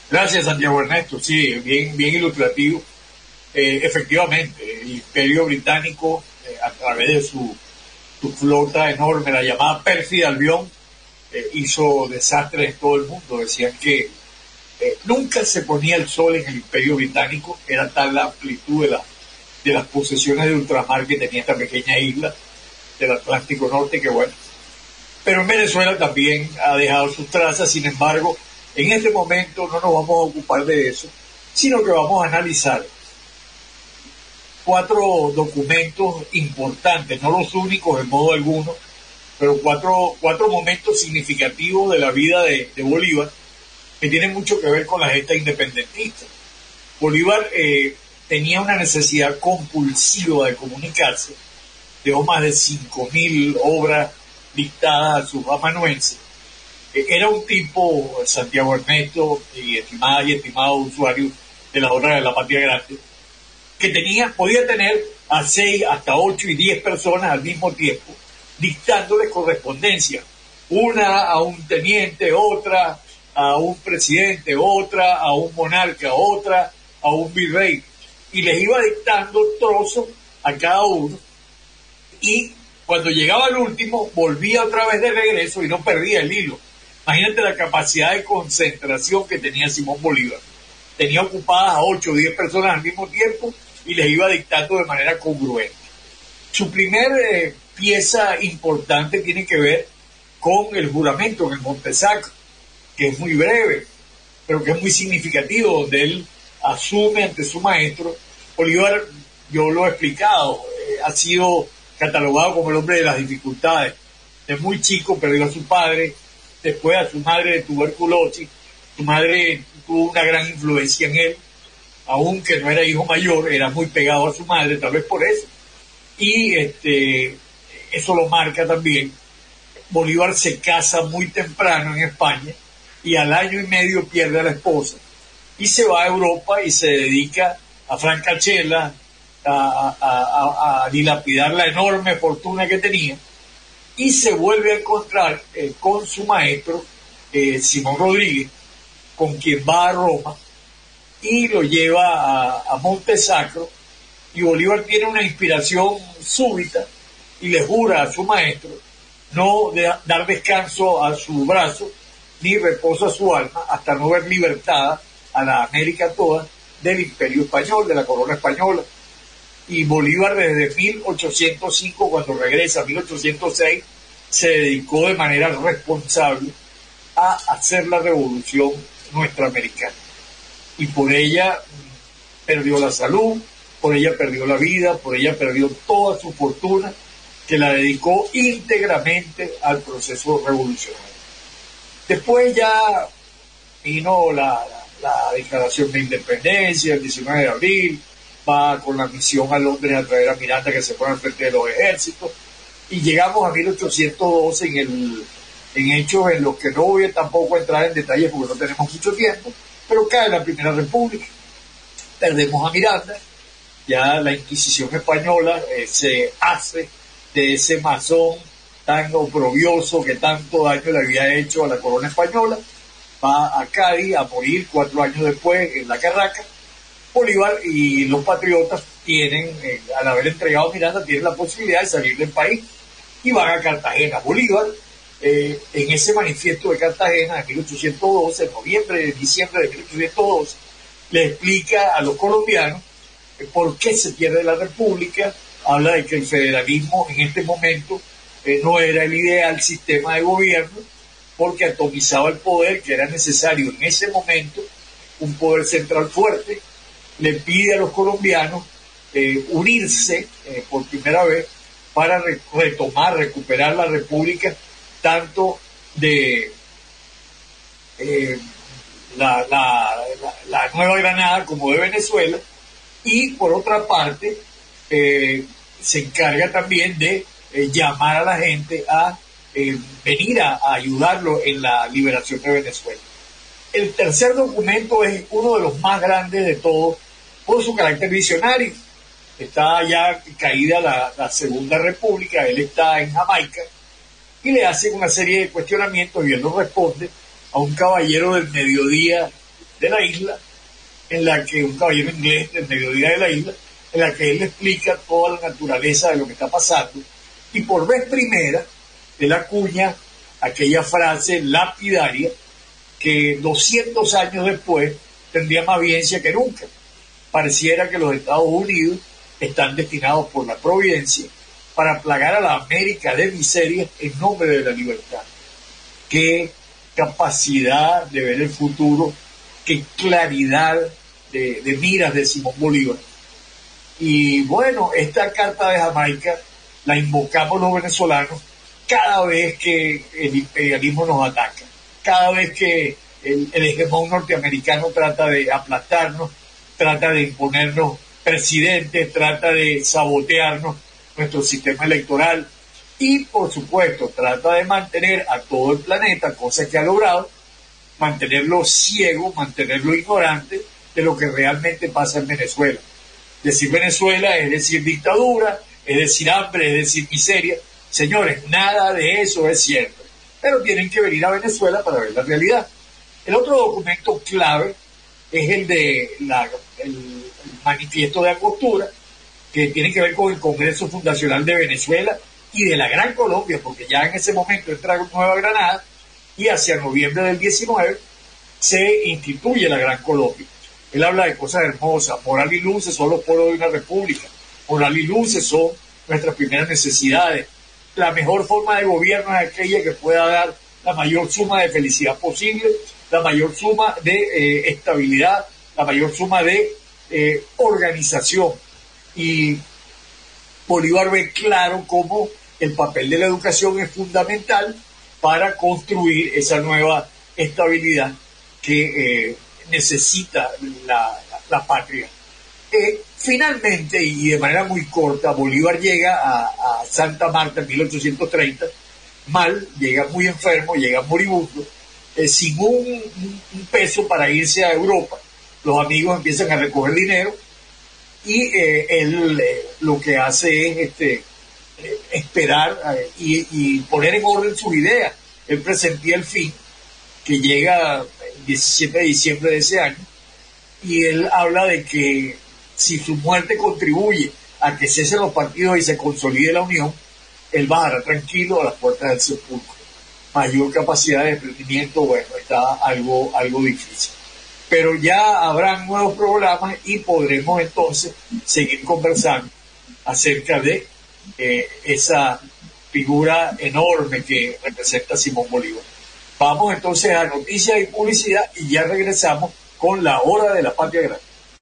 Gracias, Santiago Ernesto. Sí, bien, bien ilustrativo. Efectivamente, el Imperio Británico, a través de su flota enorme, la llamada Pérfida Albión, hizo desastres en todo el mundo. Decían que nunca se ponía el sol en el Imperio Británico, era tal la amplitud de las posesiones de ultramar que tenía esta pequeña isla del Atlántico Norte, que bueno. Pero en Venezuela también ha dejado sus trazas. Sin embargo, en este momento no nos vamos a ocupar de eso, sino que vamos a analizar cuatro documentos importantes, no los únicos en modo alguno, pero cuatro momentos significativos de la vida de Bolívar, que tienen mucho que ver con la gesta independentista. Bolívar tenía una necesidad compulsiva de comunicarse, dejó más de 5.000 obras dictadas a sus amanuenses. Era un tipo, Santiago Ernesto, y estimado usuario de las obras de la Patria Grande, que podía tener a 6, hasta 8 y 10 personas al mismo tiempo, dictándoles correspondencia, una a un teniente, otra a un presidente, otra a un monarca, otra a un virrey, y les iba dictando trozos a cada uno, y cuando llegaba el último, volvía otra vez de regreso y no perdía el hilo. Imagínate la capacidad de concentración que tenía Simón Bolívar. Tenía ocupadas a 8 o 10 personas al mismo tiempo y les iba dictando de manera congruente. Su primer pieza importante tiene que ver con el juramento en el Monte Sacro, que es muy breve, pero que es muy significativo, donde él asume ante su maestro. Bolívar, yo lo he explicado, ha sido catalogado como el hombre de las dificultades. De muy chico perdió a su padre, después a su madre de tuberculosis. Su madre tuvo una gran influencia en él, aunque no era hijo mayor, era muy pegado a su madre, tal vez por eso. Y eso lo marca también. Bolívar se casa muy temprano en España y al año y medio pierde a la esposa y se va a Europa y se dedica a Francachela, a dilapidar la enorme fortuna que tenía, y se vuelve a encontrar con su maestro, Simón Rodríguez, con quien va a Roma y lo lleva a Monte Sacro, y Bolívar tiene una inspiración súbita y le jura a su maestro no dar descanso a su brazo ni reposo a su alma hasta no ver libertada a la América toda del Imperio Español, de la corona española. Y Bolívar desde 1805, cuando regresa a 1806, se dedicó de manera responsable a hacer la revolución nuestra-americana. Y por ella perdió la salud, por ella perdió la vida, por ella perdió toda su fortuna, que la dedicó íntegramente al proceso revolucionario. Después ya vino la declaración de independencia, el 19 de abril, va con la misión a Londres a traer a Miranda que se pone al frente de los ejércitos, y llegamos a 1812 en hechos en los que no voy a tampoco entrar en detalles porque no tenemos mucho tiempo, pero cae la Primera República, perdemos a Miranda, ya la Inquisición española se hace de ese masón tan oprobioso que tanto daño le había hecho a la corona española, va a Cádiz a morir 4 años después en la Carraca. Bolívar y los patriotas tienen, al haber entregado a Miranda, tienen la posibilidad de salir del país y van a Cartagena. Bolívar, en ese manifiesto de Cartagena de 1812, diciembre de 1812, le explica a los colombianos por qué se pierde la República. Habla de que el federalismo en este momento no era el ideal sistema de gobierno, porque atomizaba el poder, que era necesario en ese momento un poder central fuerte. Le pide a los colombianos unirse por primera vez para recuperar la República, tanto de la Nueva Granada como de Venezuela, y por otra parte se encarga también de llamar a la gente a venir a ayudarlo en la liberación de Venezuela. El tercer documento es uno de los más grandes de todos por su carácter visionario. Está ya caída la Segunda República, él está en Jamaica y le hacen una serie de cuestionamientos y él no responde a un caballero del mediodía de la isla, en la que un caballero inglés del mediodía de la isla, en la que él le explica toda la naturaleza de lo que está pasando, y por vez primera él acuña aquella frase lapidaria que 200 años después tendría más vigencia que nunca. Pareciera que los Estados Unidos están destinados por la providencia para plagar a la América de miseria en nombre de la libertad. Qué capacidad de ver el futuro, qué claridad de miras de Simón Bolívar. Y bueno, esta carta de Jamaica la invocamos los venezolanos cada vez que el imperialismo nos ataca, cada vez que el hegemón norteamericano trata de aplastarnos, trata de imponernos presidentes, trata de sabotearnos nuestro sistema electoral y, por supuesto, trata de mantener a todo el planeta, cosa que ha logrado, mantenerlo ciego, mantenerlo ignorante de lo que realmente pasa en Venezuela. Decir Venezuela es decir dictadura, es decir hambre, es decir miseria. Señores, nada de eso es cierto. Pero tienen que venir a Venezuela para ver la realidad. El otro documento clave es el de el manifiesto de Angostura, que tiene que ver con el Congreso Fundacional de Venezuela y de la Gran Colombia, porque ya en ese momento entra Nueva Granada y hacia noviembre del 19 se instituye la Gran Colombia. Él habla de cosas hermosas. Moral y luces son los polos de una república. Moral y luces son nuestras primeras necesidades. La mejor forma de gobierno es aquella que pueda dar la mayor suma de felicidad posible, la mayor suma de estabilidad, la mayor suma de organización. Y Bolívar ve claro cómo el papel de la educación es fundamental para construir esa nueva estabilidad que necesita la patria. Finalmente, y de manera muy corta, Bolívar llega a Santa Marta en 1830, llega muy enfermo, llega moribundo, sin un peso para irse a Europa. Los amigos empiezan a recoger dinero y él lo que hace es esperar y poner en orden sus ideas. Él presentía el fin, que llega el 17 de diciembre de ese año, y él habla de que si su muerte contribuye a que cesen los partidos y se consolide la unión, él bajará tranquilo a las puertas del sepulcro. Mayor capacidad de emprendimiento, bueno, está algo difícil. Pero ya habrán nuevos programas y podremos entonces seguir conversando acerca de esa figura enorme que representa Simón Bolívar. Vamos entonces a noticias y publicidad y ya regresamos con la hora de la patria grande.